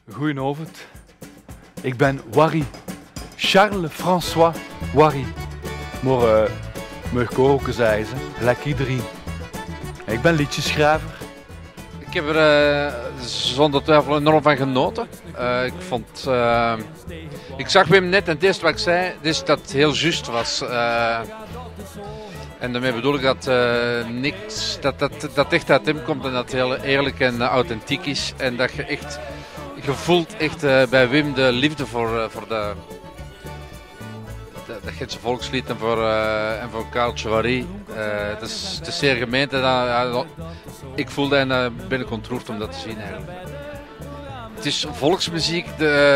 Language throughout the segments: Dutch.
Goedenavond. Ik ben Wary. Charles-François Wary. Maar mag ik ook zeggen, gelijk iedereen. Ik ben liedjeschrijver. Ik heb er zonder twijfel enorm van genoten. Ik zag Wim net en het eerste wat ik zei, is dat het heel juist was. En daarmee bedoel ik dat echt uit hem komt en dat het heel eerlijk en authentiek is. En dat je voelt echt bij Wim de liefde voor dat Gentse volkslied en voor Kareltje Wary. Het is zeer gemeend. Ik voelde en ben ik ontroerd om dat te zien eigenlijk. Het is volksmuziek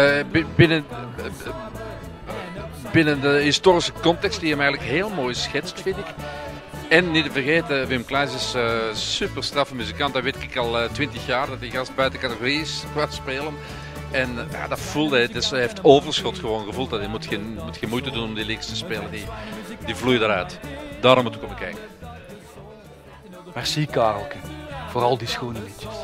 binnen de historische context die hem eigenlijk heel mooi schetst, vind ik. En niet te vergeten, Wim Klaes is super straffe muzikant. Dat weet ik al 20 jaar, dat hij gast buiten categorie is qua spelen. En ja, dat voelde hij, dus hij heeft overschot gewoon gevoeld. Dat hij moet geen moeite doen om die leaks te spelen, die vloeit eruit. Daarom moet ik komen kijken. Merci Karelke, voor al die schone liedjes.